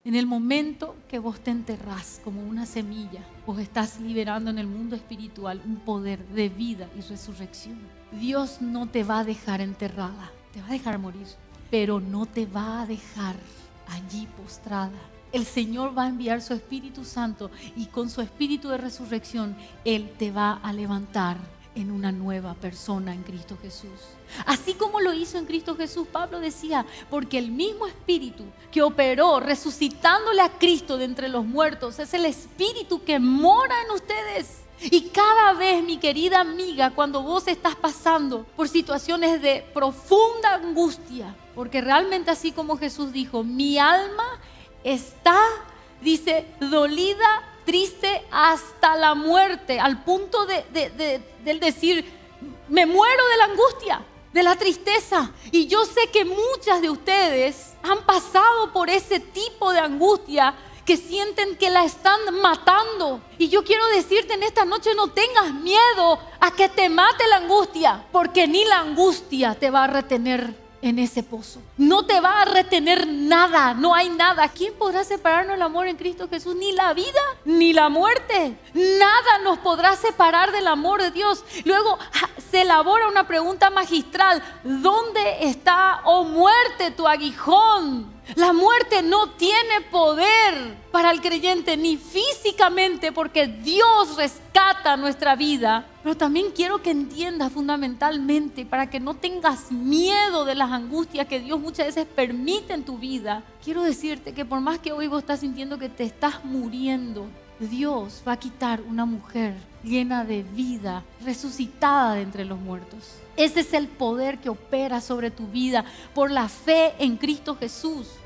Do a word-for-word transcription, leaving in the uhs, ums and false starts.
En el momento que vos te enterrás como una semilla, vos estás liberando en el mundo espiritual un poder de vida y resurrección. Dios no te va a dejar enterrada, te va a dejar morir, pero no te va a dejar allí postrada. El Señor va a enviar su Espíritu Santo y con su Espíritu de resurrección, Él te va a levantar en una nueva persona en Cristo Jesús. Así como lo hizo en Cristo Jesús, Pablo decía, porque el mismo Espíritu que operó resucitándole a Cristo de entre los muertos es el Espíritu que mora en ustedes. Y cada vez, mi querida amiga, cuando vos estás pasando por situaciones de profunda angustia, porque realmente así como Jesús dijo, mi alma está, dice, dolida, triste hasta la muerte, al punto de, de, de, de decir, me muero de la angustia, de la tristeza. Y yo sé que muchas de ustedes han pasado por ese tipo de angustia que sienten que la están matando. Y yo quiero decirte en esta noche, no tengas miedo a que te mate la angustia, porque ni la angustia te va a retener en ese pozo. No te va a retener nada, no hay nada. ¿Quién podrá separarnos del amor en Cristo Jesús? Ni la vida, ni la muerte. Nada nos podrá separar del amor de Dios. Luego se elabora una pregunta magistral. ¿Dónde está, oh muerte, tu aguijón? La muerte no tiene poder para el creyente, ni físicamente, porque Dios rescata nuestra vida. Pero también quiero que entiendas fundamentalmente, para que no tengas miedo de las angustias que Dios muchas veces permite en tu vida. Quiero decirte que por más que hoy vos estás sintiendo que te estás muriendo, Dios va a quitar una mujer llena de vida, resucitada de entre los muertos. Ese es el poder que opera sobre tu vida por la fe en Cristo Jesús.